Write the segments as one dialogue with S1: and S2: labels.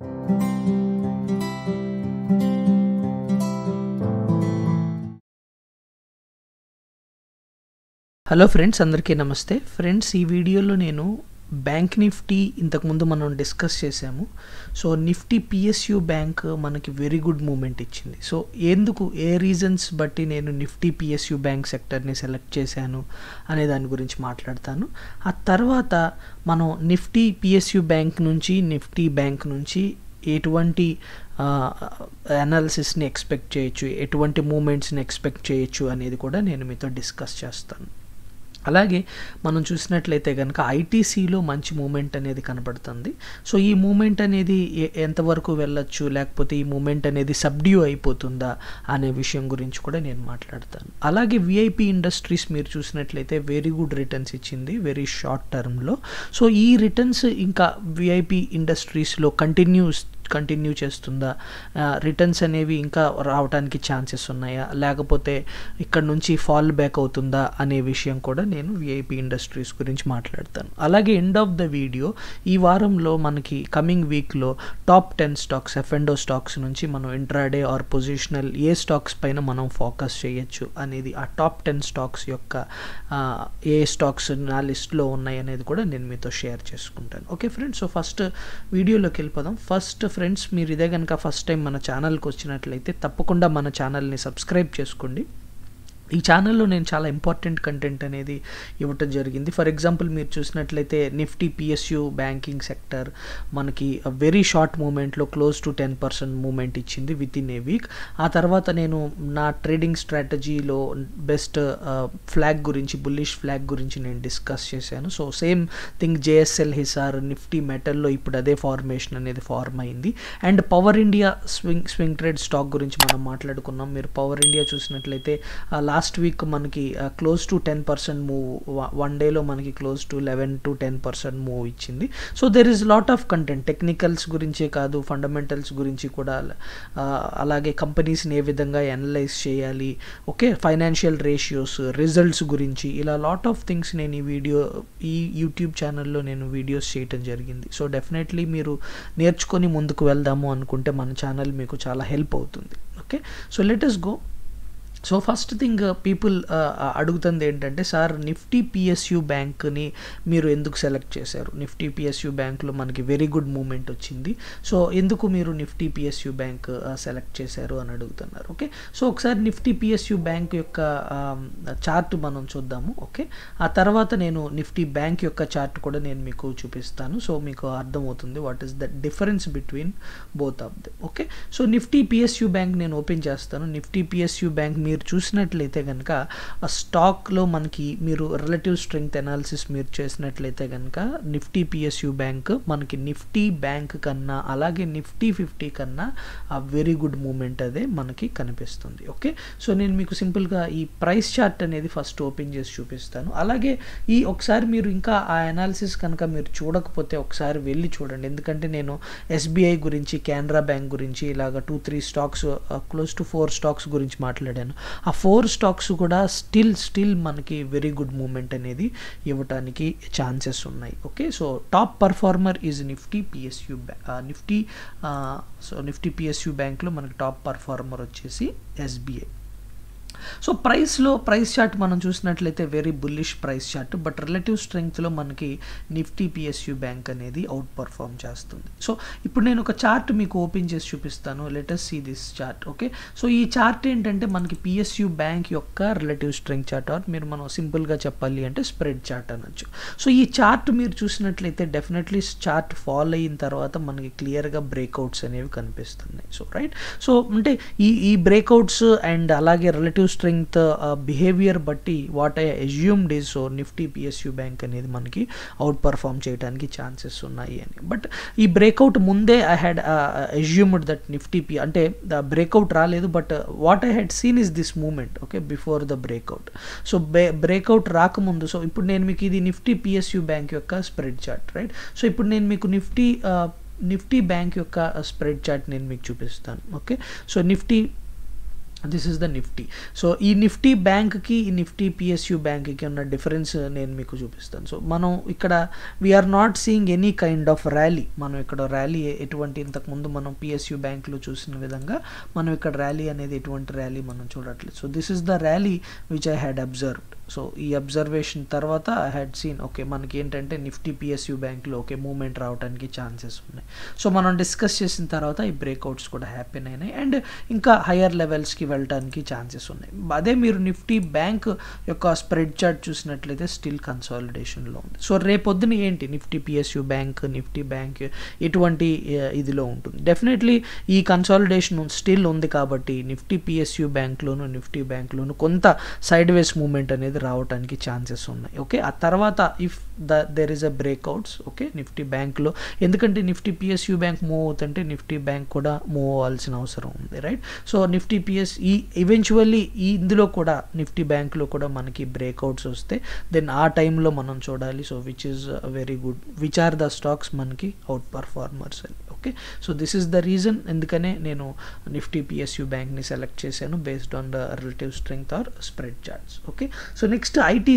S1: Hello friends, అందరికీ నమస్తే. Friends, ఈ వీడియోలో నేను బ్యాంక్ నిఫ్టీ ఇంతకుముందు మనం డిస్కస్ చేసాము. సో నిఫ్టీ పిఎస్యు బ్యాంక్ మనకి వెరీ గుడ్ మూమెంట్ ఇచ్చింది. సో ఏ రీజన్స్ బట్టి నేను నిఫ్టీ పిఎస్యు బ్యాంక్ సెక్టర్ని సెలెక్ట్ చేశాను అనే దాని గురించి మాట్లాడతాను. ఆ తర్వాత మనం నిఫ్టీ పిఎస్యు బ్యాంక్ నుంచి నిఫ్టీ బ్యాంక్ నుంచి ఎటువంటి అనాలిసిస్ని ఎక్స్పెక్ట్ చేయొచ్చు, ఎటువంటి మూమెంట్స్ని ఎక్స్పెక్ట్ చేయొచ్చు అనేది కూడా నేను మీతో డిస్కస్ చేస్తాను. అలాగే మనం చూసినట్లయితే కనుక ఐటీసీలో మంచి మూమెంట్ అనేది కనబడుతుంది. సో ఈ మూమెంట్ అనేది ఎంతవరకు వెళ్ళొచ్చు, లేకపోతే ఈ మూమెంట్ అనేది సబ్డ్యూ అయిపోతుందా అనే విషయం గురించి కూడా నేను మాట్లాడతాను. అలాగే విఐపి ఇండస్ట్రీస్ మీరు చూసినట్లయితే వెరీ గుడ్ రిటర్న్స్ ఇచ్చింది వెరీ షార్ట్ టర్మ్లో. సో ఈ రిటర్న్స్ ఇంకా విఐపి ఇండస్ట్రీస్లో కంటిన్యూ చేస్తుందా, రిటర్న్స్ అనేవి ఇంకా రావడానికి ఛాన్సెస్ ఉన్నాయా, లేకపోతే ఇక్కడ నుంచి ఫాల్ బ్యాక్ అవుతుందా అనే విషయం కూడా నేను విఐపి ఇండస్ట్రీస్ గురించి మాట్లాడతాను. అలాగే ఎండ్ ఆఫ్ ద వీడియో ఈ వారంలో మనకి కమింగ్ వీక్లో టాప్ 10 స్టాక్స్, ఎఫ్ఎండో స్టాక్స్ నుంచి మనం ఇంట్రాడే ఆర్ పొజిషనల్ ఏ స్టాక్స్ పైన మనం ఫోకస్ చేయొచ్చు అనేది, ఆ టాప్ 10 స్టాక్స్ యొక్క ఏ స్టాక్స్ నా లిస్ట్లో ఉన్నాయి అనేది కూడా నేను మీతో షేర్ చేసుకుంటాను. ఓకే ఫ్రెండ్స్, సో ఫస్ట్ వీడియోలోకి వెళ్ళిపోదాం. ఫస్ట్ ఫ్రెండ్స్, మీరు ఇదే కనుక ఫస్ట్ టైం మన ఛానల్కి వచ్చినట్లయితే తప్పకుండా మన ఛానల్ని సబ్స్క్రైబ్ చేసుకోండి. ఈ ఛానల్లో నేను చాలా ఇంపార్టెంట్ కంటెంట్ అనేది ఇవ్వటం జరిగింది. ఫర్ ఎగ్జాంపుల్ మీరు చూసినట్లయితే నిఫ్టీ పిఎస్యు బ్యాంకింగ్ సెక్టర్ మనకి వెరీ షార్ట్ మూమెంట్లో క్లోజ్ టు 10% మూమెంట్ ఇచ్చింది విత్ ఇన్ ఏ వీక్. ఆ తర్వాత నేను నా ట్రేడింగ్ స్ట్రాటజీలో బెస్ట్ ఫ్లాగ్ గురించి, బుల్లిష్ ఫ్లాగ్ గురించి నేను డిస్కస్ చేశాను. So same thing JSL, Hisar, Nifty మెటల్లో ఇప్పుడు అదే ఫార్మేషన్ అనేది ఫార్మ్ అయింది. And power India swing trade stock గురించి మనం మాట్లాడుకున్నాం. మీరు పవర్ ఇండియా చూసినట్లయితే లాస్ట్ వీక్ మనకి క్లోజ్ టు 10% మూవ్, వన్ డేలో మనకి క్లోజ్ టు 11 to 10% మూవ్ ఇచ్చింది. So there is lot of content, technicals గురించే కాదు, ఫండమెంటల్స్ గురించి కూడా, అలాగే కంపెనీస్ని ఏ విధంగా అనలైజ్ చేయాలి, ఓకే, ఫైనాన్షియల్ రేషియోస్, రిజల్ట్స్ గురించి, ఇలా లాట్ ఆఫ్ థింగ్స్ నేను ఈ యూట్యూబ్ ఛానల్లో నేను వీడియోస్ చేయటం జరిగింది. సో డెఫినెట్లీ మీరు నేర్చుకొని ముందుకు వెళ్దాము అనుకుంటే మన ఛానల్ మీకు చాలా హెల్ప్ అవుతుంది. Okay, so let us go. So first thing people అడుగుతుంది ఏంటంటే, సార్ నిఫ్టీ పిఎస్యు బ్యాంక్ని మీరు ఎందుకు సెలెక్ట్ చేశారు? నిఫ్టీ పిఎస్యు బ్యాంక్లో మనకి వెరీ గుడ్ మూమెంట్ వచ్చింది. సో ఎందుకు మీరు నిఫ్టీ పిఎస్యు బ్యాంక్ సెలెక్ట్ చేశారు అని అడుగుతున్నారు. ఓకే, సో ఒకసారి నిఫ్టీ పిఎస్యు బ్యాంక్ యొక్క చార్ట్ మనం చూద్దాము. ఓకే, ఆ తర్వాత నేను నిఫ్టీ బ్యాంక్ యొక్క చార్ట్ కూడా నేను మీకు చూపిస్తాను. సో మీకు అర్థమవుతుంది what is the difference between both of them. Okay, so Nifty PSU bank నేను ఓపెన్ చేస్తాను. నిఫ్టీ పిఎస్యు బ్యాంక్ మీరు చూసినట్లయితే కనుక ఆ స్టాక్లో మనకి మీరు రిలేటివ్ స్ట్రెంగ్త్ అనాలిసిస్ మీరు చేసినట్లయితే కనుక నిఫ్టీ పిఎస్యు బ్యాంక్ మనకి నిఫ్టీ బ్యాంక్ కన్నా, అలాగే నిఫ్టీ 50 కన్నా ఆ వెరీ గుడ్ మూమెంట్ అదే మనకి కనిపిస్తుంది. ఓకే, సో నేను మీకు సింపుల్గా ఈ ప్రైస్ చార్ట్ అనేది ఫస్ట్ ఓపెన్ చేసి చూపిస్తాను. అలాగే ఒకసారి మీరు ఇంకా ఆ అనాలిసిస్ కనుక మీరు చూడకపోతే ఒకసారి వెళ్ళి చూడండి. ఎందుకంటే నేను ఎస్బీఐ గురించి, కెనరా బ్యాంక్ గురించి ఇలాగ 2-3 స్టాక్స్, క్లోజ్ టు 4 స్టాక్స్ గురించి మాట్లాడాను. ఆ 4 స్టాక్స్ కూడా స్టిల్ మనకి వెరీ గుడ్ మూమెంట్ అనేది ఇవ్వటానికి ఛాన్సెస్ ఉన్నాయి. Okay, so top performer is Nifty PSU Nifty PSU బ్యాంక్లో మనకి టాప్ పర్ఫార్మర్ వచ్చేసి ఎస్బీఐ. సో ప్రైస్ చార్ట్ మనం చూసినట్లయితే very bullish price chart, but relative స్ట్రెంగ్త్లో మనకి నిఫ్టీ పిఎస్యు బ్యాంక్ అనేది అవుట్ పర్ఫార్మ్ చేస్తుంది. సో ఇప్పుడు నేను ఒక చార్ట్ మీకు ఓపెన్ చేసి చూపిస్తాను. Let us see this chart. Okay, so ఈ చార్ట్ ఏంటంటే మనకి పిఎస్యు బ్యాంక్ యొక్క రిలేటివ్ స్ట్రెంగ్త్ చార్ట్, ఆర్ మనం సింపుల్గా చెప్పాలి అంటే స్ప్రెడ్ చార్ట్ అనొచ్చు. సో ఈ చార్ట్ మీరు చూసినట్లయితే డెఫినెట్లీ చార్ట్ ఫాల్ అయిన తర్వాత మనకి క్లియర్గా బ్రేక్అవుట్స్ అనేవి కనిపిస్తున్నాయి. సో రైట్, సో అంటే ఈ బ్రేక్అవుట్స్ అండ్ అలాగే రిలేటివ్ స్ట్రెంగ్త్ బిహేవియర్ బట్టి what I assumed is, so Nifty PSU bank అనేది మనకి అవుట్ పర్ఫార్మ్ చేయడానికి ఛాన్సెస్ ఉన్నాయి అని. బట్ ఈ బ్రేక్అవుట్ ముందే I had assumed that Nifty అంటే ద బ్రేక్అవుట్ రాలేదు, but what I had seen is this moment. Okay, before the breakout. So breakout రాకముందు, సో ఇప్పుడు నేను మీకు ఇది నిఫ్టీ పిఎస్యు బ్యాంక్ యొక్క స్ప్రెడ్ చార్ట్, రైట్. సో ఇప్పుడు నేను మీకు నిఫ్టీ బ్యాంక్ యొక్క స్ప్రెడ్ చార్ట్ నేను మీకు చూపిస్తాను. Okay, so Nifty this is the Nifty. So ఈ నిఫ్టీ బ్యాంక్కి ఈ నిఫ్టీ పిఎస్యు బ్యాంక్కి ఉన్న డిఫరెన్స్ నేను మీకు చూపిస్తాను. సో మనం ఇక్కడ we're not seeing any kind of rally. మనం ఇక్కడ ర్యాలీ ఎటువంటి ఇంతకుముందు మనం పిఎస్యు బ్యాంక్లో చూసిన విధంగా మనం ఇక్కడ ర్యాలీ అనేది ఎటువంటి ర్యాలీ మనం చూడట్లేదు. So this is the rally which I had observed. So ఈ అబ్జర్వేషన్ తర్వాత ఐ హ్యాడ్ సీన్ ఓకే మనకి ఏంటంటే నిఫ్టీ పిఎస్యు బ్యాంక్లో ఓకే మూమెంట్ రావడానికి ఛాన్సెస్ ఉన్నాయి. సో మనం డిస్కస్ చేసిన తర్వాత ఈ బ్రేక్అవుట్స్ కూడా హ్యాపీన్ అయినాయి అండ్ ఇంకా హయ్యర్ లెవెల్స్కి వెళ్ళడానికి ఛాన్సెస్ ఉన్నాయి. అదే మీరు నిఫ్టీ బ్యాంక్ యొక్క స్ప్రెడ్ చార్ట్ చూసినట్లయితే స్టిల్ కన్సాలిడేషన్లో ఉంది. సో రేపొద్దున ఏంటి Nifty PSU bank Nifty bank ఎటువంటి ఇదిలో ఉంటుంది. డెఫినెట్లీ ఈ కన్సాలిడేషన్ స్టిల్ ఉంది కాబట్టి నిఫ్టీ పిఎస్యు బ్యాంక్లోను నిఫ్టీ బ్యాంక్లోను కొంత సైడ్ వేస్ మూమెంట్ అనేది రావడానికి ఛాన్సెస్ ఉన్నాయి. ఓకే ఆ తర్వాత if there is a breakouts okay Nifty బ్యాంక్లో, ఎందుకంటే నిఫ్టీ పిఎస్యు బ్యాంక్ మూవ్ అవుతుంటే నిఫ్టీ బ్యాంక్ కూడా మూవ్ అవ్వాల్సిన అవసరం ఉంది right. So Nifty PS eventually ఇందులో కూడా నిఫ్టీ బ్యాంక్లో కూడా మనకి బ్రేక్అవుట్స్ వస్తే దెన్ ఆ టైంలో మనం చూడాలి. So which is very good, which are the stocks మనకి అవుట్ పర్ఫార్మర్స్ అని. Okay so this is the reason ఎందుకనే నేను నిఫ్టీ పిఎస్యు బ్యాంక్ని సెలెక్ట్ చేశాను based on the relative strength or spread charts. Okay so next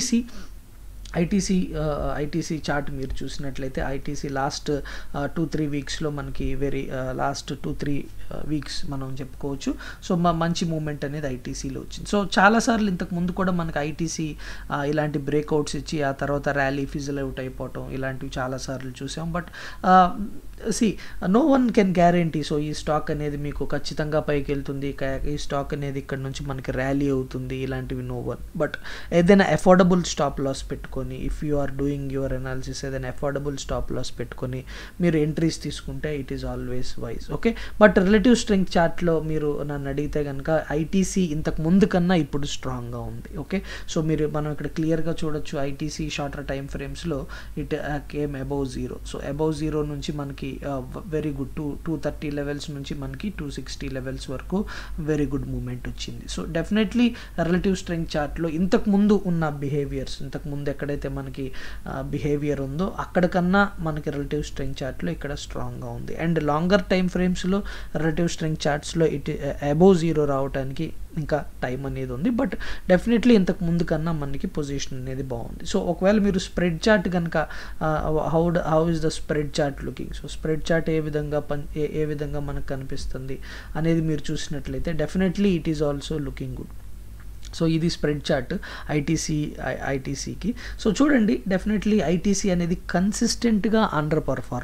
S1: ITC chart మీరు చూసినట్లయితే ITC last 2-3 వీక్స్లో మనకి last 2-3 weeks మనం చెప్పుకోవచ్చు. సో మంచి మూమెంట్ అనేది ఐటీసీలో వచ్చింది. సో చాలాసార్లు ఇంతకు ముందు కూడా మనకి ఐటీసీ ఇలాంటి బ్రేక్అవుట్స్ ఇచ్చి ఆ తర్వాత ర్యాలీ ఫిజిల్ అవుట్ అయిపోవటం ఇలాంటివి చాలాసార్లు చూసాం. But no one can guarantee. So ఈ స్టాక్ అనేది మీకు ఖచ్చితంగా పైకి వెళ్తుంది, ఈ స్టాక్ అనేది ఇక్కడ నుంచి మనకి ర్యాలీ అవుతుంది, ఇలాంటివి నో వన్. బట్ ఏదైనా అఫోర్డబుల్ స్టాప్ లాస్ పెట్టుకొని if you are doing your analysis ఏదైనా అఫోర్డబుల్ స్టాప్ లాస్ పెట్టుకొని మీరు ఎంట్రీస్ తీసుకుంటే it is always wise. Okay but relative strength చార్ట్లో మీరు నన్ను అడిగితే కనుక ఐటీసీ ఇంతకు ముందు కన్నా ఇప్పుడు స్ట్రాంగ్గా ఉంది. ఓకే సో మనం ఇక్కడ క్లియర్గా చూడొచ్చు ఐటీసీ షార్టర్ టైం ఫ్రేమ్స్లో it came above zero. So above zero నుంచి మనకి వెరీ గుడ్ 230 లెవెల్స్ నుంచి మనకి 260 లెవెల్స్ వరకు వెరీ గుడ్ మూమెంట్ వచ్చింది. సో డెఫినెట్లీ రిలేటివ్ స్ట్రెంగ్త్ చార్ట్లో ఇంతకు ముందు ఉన్న బిహేవియర్స్ ఇంతకు ముందు ఎక్కడైతే మనకి బిహేవియర్ ఉందో అక్కడికన్నా మనకి రిలేటివ్ స్ట్రెంగ్త్ చార్ట్లో ఇక్కడ స్ట్రాంగ్గా ఉంది. అండ్ లాంగర్ టైం ఫ్రేమ్స్లో రిలేటివ్ స్ట్రెంగ్త్ చార్ట్స్లో ఇట్ అబౌవ్ జీరో రావడానికి ఇంకా టైం అనేది ఉంది. బట్ డెఫినెట్లీ ఇంతకు ముందు కన్నా మనకి పొజిషన్ అనేది బాగుంది. సో ఒకవేళ మీరు స్ప్రెడ్ చార్ట్ కనుక how is the spread chart looking. So spread chart ఏ విధంగా మనకు కనిపిస్తుంది అనేది మీరు చూసినట్లయితే definitely it is also looking good. So ఇది స్ప్రెడ్ చార్ట్ ఐటీసీకి. సో చూడండి డెఫినెట్లీ ఐటీసీ అనేది కన్సిస్టెంట్గా అండర్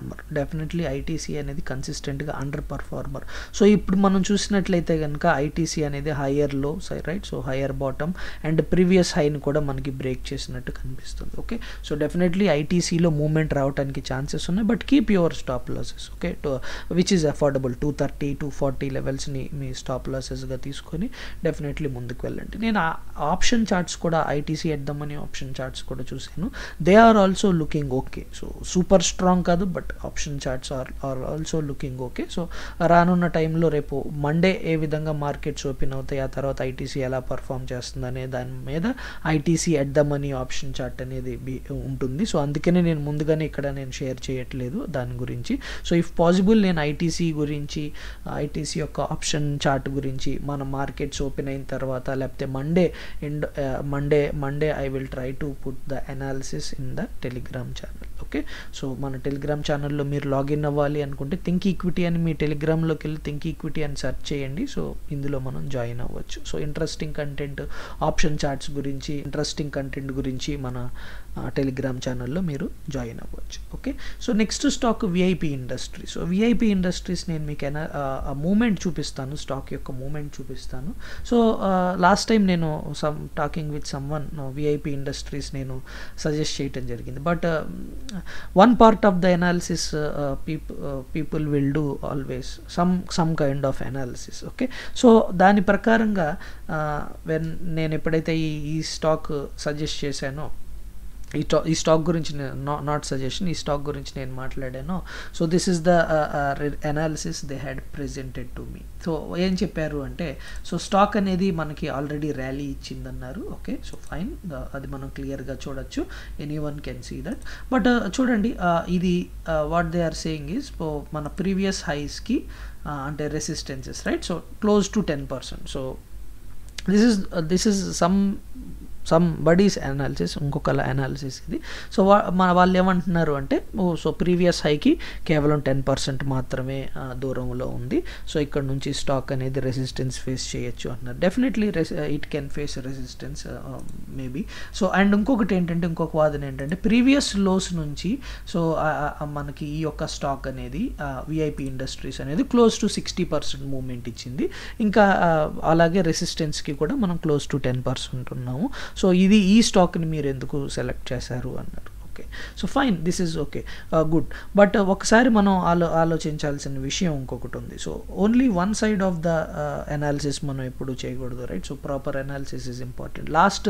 S1: పర్ఫార్మర్. సో ఇప్పుడు మనం చూసినట్లయితే కనుక ఐటీసీ అనేది higher low right. So higher bottom and previous హైని కూడా మనకి బ్రేక్ చేసినట్టు కనిపిస్తుంది. ఓకే సో డెఫినెట్లీ ఐటీసీలో మూమెంట్ రావడానికి ఛాన్సెస్ ఉన్నాయి. But keep your stop losses okay which is affordable 230-240 లెవెల్స్ని మీ స్టాప్ లాసెస్గా తీసుకొని డెఫినెట్లీ ముందుకు వెళ్ళండి. నేను ఆప్షన్ చార్ట్స్ కూడా ఐటీసీ ఎద్దామని ఆప్షన్ చార్ట్స్ కూడా చూసాను. They are also looking okay. So super strong కాదు but option charts are also looking okay. So రానున్న టైంలో రేపు మండే ఏ విధంగా మార్కెట్స్ ఓపెన్ అవుతాయి ఆ తర్వాత ఐటీసీ ఎలా పర్ఫామ్ చేస్తుంది అనే దాని మీద ఐటీసీ ఎద్దామని ఆప్షన్ చార్ట్ అనేది ఉంటుంది. సో అందుకనే నేను ముందుగానే ఇక్కడ నేను షేర్ చేయట్లేదు దాని గురించి. సో ఇఫ్ పాసిబుల్ నేను ఐటీసీ గురించి ఐటీసీ యొక్క ఆప్షన్ చార్ట్ గురించి మన మార్కెట్స్ ఓపెన్ అయిన తర్వాత లేకపోతే Monday I will try to put the analysis in the Telegram channel. Okay so మన టెలిగ్రామ్ ఛానల్లో మీరు లాగిన్ అవ్వాలి అనుకుంటే థింక్ ఈక్విటీ అని మీ టెలిగ్రామ్లోకి వెళ్ళి థింక్ ఈక్విటీ అని సెర్చ్ చేయండి. సో ఇందులో మనం జాయిన్ అవ్వచ్చు. So interesting content option charts గురించి ఇంట్రెస్టింగ్ కంటెంట్ గురించి మన టెలిగ్రామ్ ఛానల్లో మీరు జాయిన్ అవ్వచ్చు. Okay so next stock VIP Industries. So VIP Industries నేను మీకు మూమెంట్ చూపిస్తాను, స్టాక్ యొక్క మూమెంట్ చూపిస్తాను. సో లాస్ట్ టైం నేను talking with someone VIP Industries నేను సజెస్ట్ చేయటం జరిగింది. But one part of the analysis people will do always some kind of analysis. okay so దాని ప్రకారంగా నేను ఎప్పుడైతే ఈ స్టాక్ సజెస్ట్ చేశానో ఈ స్టాక్ గురించి నాట్ సజెషన్ ఈ స్టాక్ గురించి నేను మాట్లాడాను. So this is the analysis they had presented to me. So ఏం చెప్పారు అంటే సో స్టాక్ అనేది మనకి ఆల్రెడీ ర్యాలీ ఇచ్చిందన్నారు. ఓకే సో ఫైన్ అది మనం క్లియర్గా చూడొచ్చు, any one can see that. But చూడండి ఇది what they are saying is మన ప్రీవియస్ హైస్కి అంటే resistances right. So close to 10%. So this is buddy's analysis, ఇంకొకలా అనాలిసిస్ ఇది. సో వాళ్ళు ఏమంటున్నారు అంటే, సో ప్రీవియస్ హైకి కేవలం 10% మాత్రమే దూరంలో ఉంది, సో ఇక్కడ నుంచి స్టాక్ అనేది రెసిస్టెన్స్ ఫేస్ చేయొచ్చు అంటున్నారు. Definitely it can face resistance maybe. So and ఇంకొకటి ఏంటంటే, ఇంకొక వాదన ఏంటంటే, ప్రీవియస్ లోస్ నుంచి సో మనకి ఈ యొక్క స్టాక్ అనేది విఐపి ఇండస్ట్రీస్ అనేది క్లోజ్ టు 60% మూవ్మెంట్ ఇచ్చింది. ఇంకా అలాగే రెసిస్టెన్స్కి కూడా మనం క్లోజ్ టు 10% ఉన్నాము. సో ఇది ఈ స్టాక్ని మీరు ఎందుకు సెలెక్ట్ చేశారు అన్నారు. Okay, so fine, this is okay, good. But ఒకసారి మనం ఆలోచించాల్సిన విషయం ఇంకొకటి ఉంది. So only one side of the analysis మనం ఎప్పుడు చేయకూడదు, right? So proper analysis is important. Last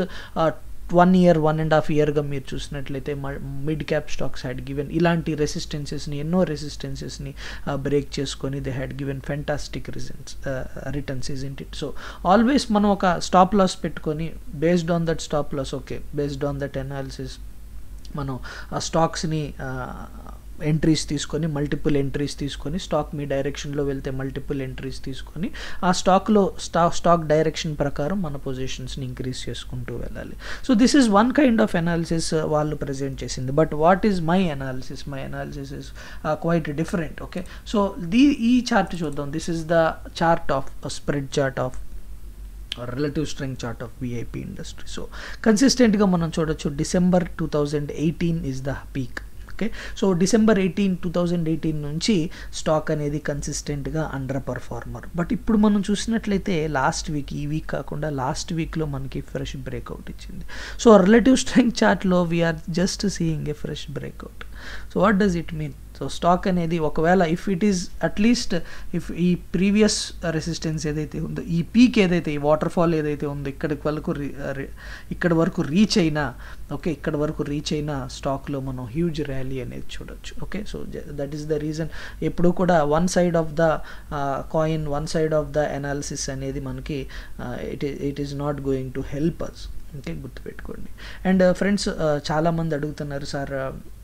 S1: 1.5 ఇయర్గా మీరు చూసినట్లయితే mid cap stocks had given ఇలాంటి రెసిస్టెన్సెస్ని, ఎన్నో రెసిస్టెన్సెస్ని బ్రేక్ చేసుకొని they had given fantastic returns, isn't it? So always మనం ఒక స్టాప్ లాస్ పెట్టుకొని based on that stop loss, okay, based on that analysis మనం ఆ స్టాక్స్ని ఎంట్రీస్ తీసుకొని, మల్టిపుల్ ఎంట్రీస్ తీసుకొని, స్టాక్ మీ డైరెక్షన్లో వెళ్తే మల్టిపుల్ ఎంట్రీస్ తీసుకొని ఆ స్టాక్ డైరెక్షన్ ప్రకారం మన పొజిషన్స్ని ఇంక్రీజ్ చేసుకుంటూ వెళ్ళాలి. So this is one kind of analysis వాళ్ళు ప్రజెంట్ చేసింది. But what is my analysis? My analysis is quite different. Okay, so ఈ చార్ట్ చూద్దాం. This is the chart of spread chart of relative strength chart of VIP industry. So కన్సిస్టెంట్గా మనం చూడొచ్చు, December 2018 is the peak. Okay, so December 18, 2018 నుంచి stock అనేది కన్సిస్టెంట్గా under performer. But ఇప్పుడు మనం చూసినట్లయితే లాస్ట్ వీక్, ఈ వీక్ కాకుండా లాస్ట్ వీక్లో మనకి ఫ్రెష్ బ్రేక్అవుట్ ఇచ్చింది. సో రిలేటివ్ స్ట్రెంగ్త్ చార్ట్లో we're just seeing a fresh breakout. So what does it mean? So stock అనేది ఒకవేళ if it is at least if ఈ ప్రీవియస్ రెసిస్టెన్స్ ఏదైతే ఉందో, ఈ పీక్ ఏదైతే, ఈ వాటర్ ఫాల్ ఏదైతే ఉందో ఇక్కడ వరకు రీచ్ అయినా, ఓకే, ఇక్కడ వరకు రీచ్ అయిన స్టాక్లో మనం హ్యూజ్ ర్యాలీ అనేది చూడొచ్చు. Okay, so that is the reason ఎప్పుడు కూడా one side of the coin, one side of the analysis అనేది మనకి it is not going to help us. Okay, గుర్తుపెట్టుకోండి. అండ్ ఫ్రెండ్స్, చాలామంది అడుగుతున్నారు, sir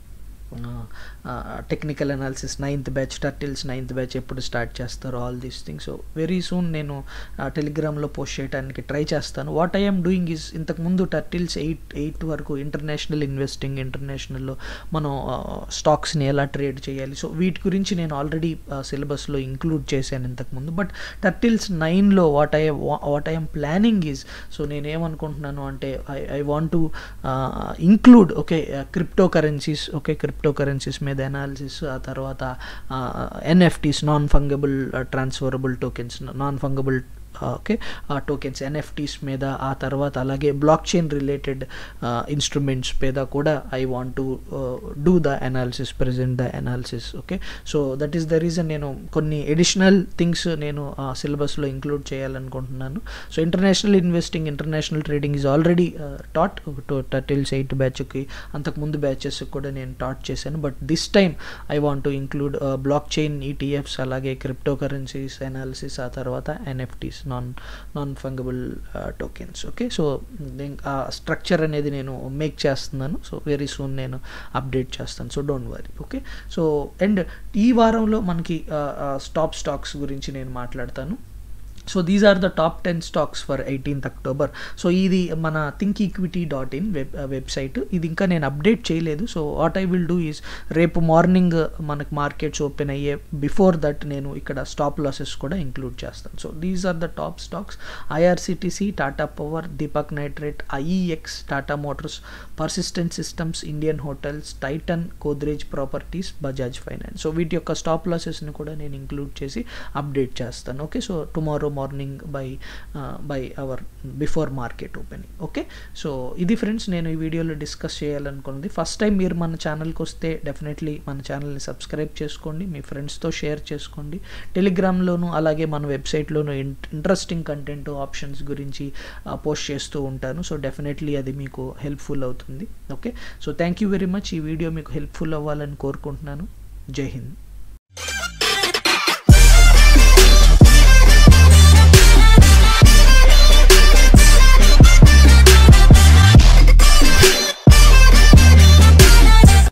S1: technical analysis 9th batch, turtles 9th batch ఎప్పుడు start చేస్తారు, all these things. So very soon నేను టెలిగ్రామ్లో post చేయడానికి ట్రై చేస్తాను. వాట్ ఐఎమ్ డూయింగ్ ఈజ్, ఇంతకుముందు టర్టిల్స్ 8 వరకు ఇంటర్నేషనల్ ఇన్వెస్టింగ్, ఇంటర్నేషనల్లో మనం స్టాక్స్ని ఎలా ట్రేడ్ చేయాలి, సో వీటి గురించి నేను ఆల్రెడీ సిలబస్లో ఇంక్లూడ్ చేశాను ఇంతకుముందు. బట్ టర్టిల్స్ 9లో what I'm planning is, so నేనేమనుకుంటున్నాను అంటే I want to include, okay, crypto currencies, okay, crypto currencies మీద అనాలిసిస్, ఆ తర్వాత NFTs, non fungible transferable tokens, non fungible okay tokens, NFTs మీద, ఆ తర్వాత అలాగే బ్లాక్ చైన్ రిలేటెడ్ ఇన్స్ట్రుమెంట్స్ మీద కూడా I want to do the analysis, present the analysis. Okay, so that is the reason నేను కొన్ని ఎడిషనల్ థింగ్స్ నేను సిలబస్లో ఇంక్లూడ్ చేయాలనుకుంటున్నాను. So international investing, international trading is already taught turtles 8 బ్యాచ్కి, అంతకుముందు batches కూడా నేను టాట్ చేశాను. But this time I want to include block chain ETFs, అలాగే క్రిప్టో కరెన్సీస్ అనాలిసిస్, ఆ తర్వాత NFTs, non fungible tokens. Okay, so ఆ స్ట్రక్చర్ అనేది నేను మేక్ చేస్తున్నాను. సో వెరీ సూన్ నేను అప్డేట్ చేస్తాను. So don't worry. Okay, so and ఈ వారంలో మనకి టాప్ స్టాక్స్ గురించి నేను మాట్లాడతాను. So these are the top 10 stocks for 18th October. So ఇది మన thinkequity.in వెబ్సైట్. ఇది ఇంకా నేను అప్డేట్ చేయలేదు. So what I will do is, రేపు మార్నింగ్ మనకు మార్కెట్స్ ఓపెన్ అయ్యే బిఫోర్ దట్ నేను ఇక్కడ స్టాప్ లాసెస్ కూడా ఇంక్లూడ్ చేస్తాను. So these are the top stocks: IRCTC, Tata Power, Deepak Nitrite, IEX, Tata Motors, Persistent Systems, Indian Hotels, Titan, Godrej Properties, Bajaj Finance. So వీటి యొక్క stop లాసెస్ని కూడా నేను ఇంక్లూడ్ చేసి అప్డేట్ చేస్తాను. Okay, so tomorrow morning by hour before market opening. Okay, so ఇది friends నేను ఈ వీడియోలో డిస్కస్ చేయాలనుకున్నది. ఫస్ట్ టైం మీరు మన ఛానల్కి వస్తే డెఫినెట్లీ మన ఛానల్ని సబ్స్క్రైబ్ చేసుకోండి, మీ ఫ్రెండ్స్తో షేర్ చేసుకోండి. టెలిగ్రామ్లోను అలాగే మన వెబ్సైట్లోను ఇంట్రెస్టింగ్ కంటెంట్, ఆప్షన్స్ గురించి పోస్ట్ చేస్తూ ఉంటాను. సో డెఫినెట్లీ అది మీకు హెల్ప్ఫుల్ అవుతుంది. Okay, so thank you very much. ఈ వీడియో మీకు హెల్ప్ఫుల్ అవ్వాలని కోరుకుంటున్నాను. జై హింద్.